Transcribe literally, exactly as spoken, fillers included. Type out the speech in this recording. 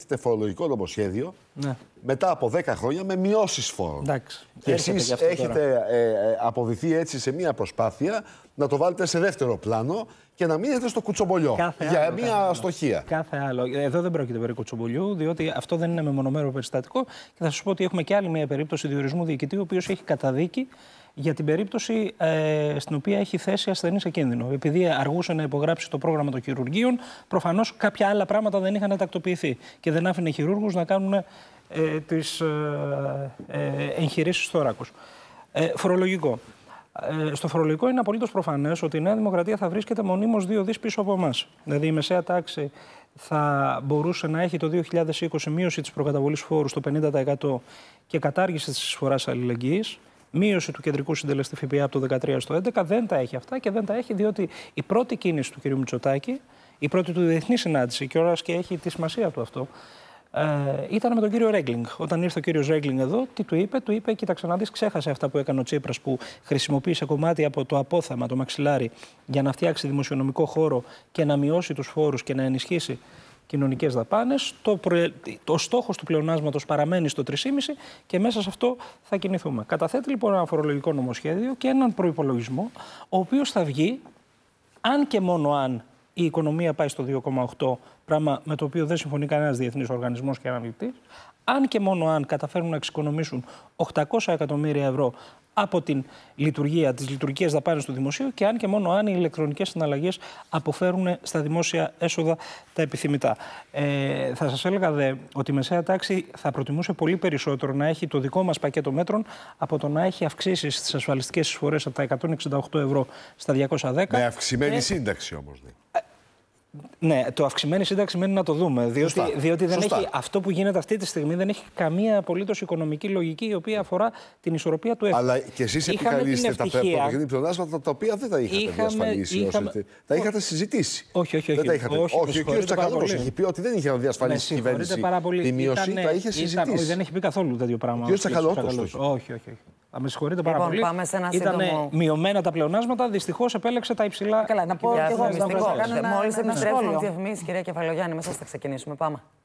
έχετε φορολογικό νομοσχέδιο ναι. μετά από δέκα χρόνια με μειώσεις φόρων. Εντάξει. Και εσείς έχετε ε, ε, αποδηθεί έτσι σε μια προσπάθεια να το βάλετε σε δεύτερο πλάνο και να μείνετε στο κουτσομπολιό. Κάθε για άλλο, μια κάθε αστοχία. Κάθε άλλο. Εδώ δεν πρόκειται περί κουτσομπολιού, διότι αυτό δεν είναι μεμονωμένο περιστατικό. Και θα σας πω ότι έχουμε και άλλη μια περίπτωση διορισμού διοικητή, ο οποίος έχει καταδίκη για την περίπτωση ε, στην οποία έχει θέσει ασθενή σε κίνδυνο. Επειδή αργούσε να υπογράψει το πρόγραμμα των χειρουργείων, προφανώς κάποια άλλα πράγματα δεν είχαν τακτοποιηθεί και δεν άφηνε χειρούργους να κάνουν ε, τις ε, ε, εγχειρήσεις θώρακος. Ε, φορολογικό. Ε, στο φορολογικό είναι απολύτως προφανές ότι η Νέα Δημοκρατία θα βρίσκεται μονίμως δύο δις πίσω από εμάς. Δηλαδή η μεσαία τάξη θα μπορούσε να έχει το δύο χιλιάδες είκοσι μείωση της προκαταβολής φόρου στο πενήντα τοις εκατό και κατάργηση της εισφοράς αλληλεγγύης. Μείωση του κεντρικού συντελεστή ΦΠΑ από το δεκατρία στο έντεκα, δεν τα έχει αυτά και δεν τα έχει διότι η πρώτη κίνηση του κ. Μητσοτάκη, η πρώτη του διεθνή συνάντηση, και ώρας και έχει τη σημασία του αυτό, ε, ήταν με τον κύριο Ρέγκλινγκ. Όταν ήρθε ο κύριος Ρέγκλινγκ εδώ, τι του είπε, του είπε: κοίταξε να δεις, ξέχασε αυτά που έκανε ο Τσίπρας που χρησιμοποίησε κομμάτι από το απόθεμα, το μαξιλάρι, για να φτιάξει δημοσιονομικό χώρο και να μειώσει τους φόρους και να ενισχύσει κοινωνικές δαπάνες. Το, προε... το στόχος του πλεονάσματος παραμένει στο τρία κόμμα πέντε και μέσα σε αυτό θα κινηθούμε. Καταθέτει λοιπόν ένα φορολογικό νομοσχέδιο και έναν προϋπολογισμό, ο οποίος θα βγει, αν και μόνο αν η οικονομία πάει στο δύο κόμμα οκτώ, πράγμα με το οποίο δεν συμφωνεί κανένας διεθνής οργανισμός και αναλυτής, αν και μόνο αν καταφέρουν να εξοικονομήσουν οκτακόσια εκατομμύρια ευρώ από την λειτουργία, τις λειτουργικές δαπάνες του δημοσίου και αν και μόνο αν οι ηλεκτρονικές συναλλαγές αποφέρουν στα δημόσια έσοδα τα επιθυμητά. Ε, θα σας έλεγα δε ότι η μεσαία τάξη θα προτιμούσε πολύ περισσότερο να έχει το δικό μας πακέτο μέτρων από το να έχει αυξήσεις στις ασφαλιστικές εισφορές από τα εκατόν εξήντα οκτώ ευρώ στα διακόσια δέκα. Με αυξημένη και... σύνταξη όμως. Ναι. Ναι, το αυξημένη σύνταξη μένει να το δούμε. Διότι, διότι δεν έχει, αυτό που γίνεται αυτή τη στιγμή δεν έχει καμία απολύτως οικονομική λογική η οποία αφορά την ισορροπία του έθνου. Αλλά και εσείς επικαλείστε τα πρωτογενή πλεονάσματα τα οποία δεν τα είχατε είχαμε, διασφαλίσει. Είχαμε, ώστε, τα είχατε συζητήσει. Όχι, όχι, όχι. Δεν τα είχατε. Όχι, όχι, όχι ο κ. Τσακαλώτος έχει πει ότι δεν είχε διασφαλίσει η κυβέρνηση τη μείωση. Τα είχε συζητήσει. Όχι, δεν έχει πει καθόλου τέτοιο πράγμα. Ο κ. Τσακαλώτος. Όχι, όχι, όχι. Με συγχωρείτε πάρα λοιπόν, πολύ. Πάμε σε ένα Ήταν σύντομο... μειωμένα τα πλεονάσματα, δυστυχώς επέλεξε τα υψηλά. Καλά, να πω και εγώ μυστικό. Μόλις επιστρέψουμε τις διαφημίσεις, κυρία Κεφαλογιάννη, μέσα θα ξεκινήσουμε. Πάμε.